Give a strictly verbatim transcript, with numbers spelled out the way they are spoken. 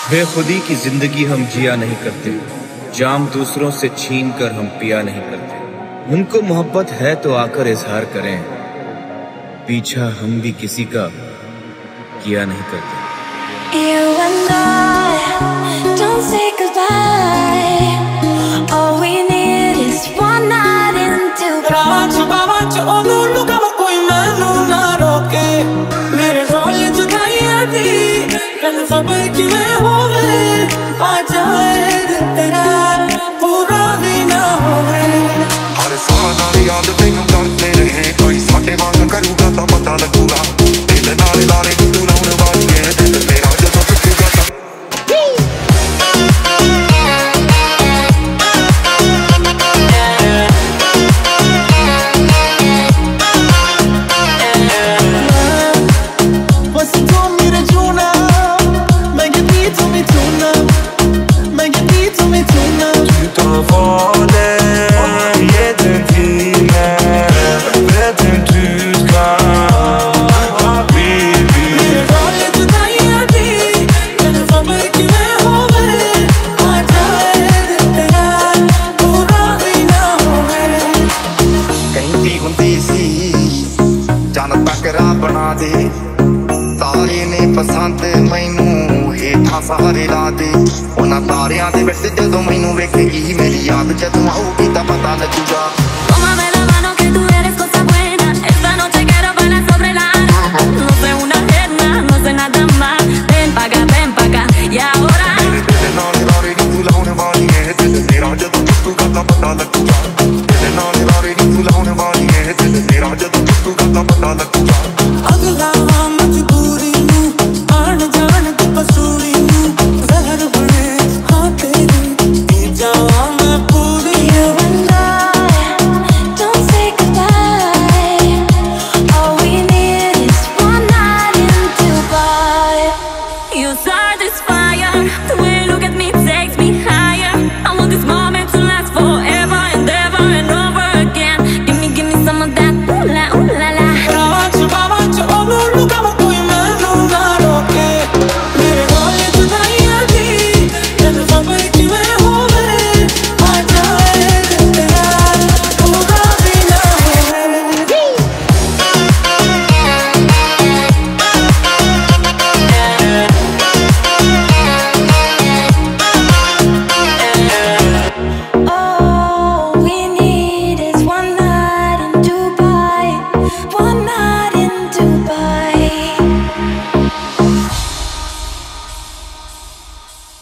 बेखुदी की जिंदगी हम जिया नहीं करते, जाम दूसरों से छीन कर हम पिया नहीं करते। उनको मोहब्बत है तो आकर इजहार करें, पीछा हम भी किसी का किया नहीं करते। You and I, don't say goodbye. All we need is one night into बाबा बाबा ओनू लुका कोई मैनू ना रोके, मेरे रोल जुदाइयां दी कल खबर किवें होवे, आ जाए तेरा पूरा भी ना होवे। हर साल नाल याद तेनू करते रहे, कोई साडे वांग करूगा तां पता लगूगा, दिल नाल लारे तू लाउण वाली है दिल मेरा जदों टुटूगा तां। जान तकरा बना दे तारे ने पसंद मैनू हेठा सहारे ला दे, उन्हां तारियां दे विच जदों मैनू वेखेगी मेरी याद जदों आऊगी तां पता लगूगा।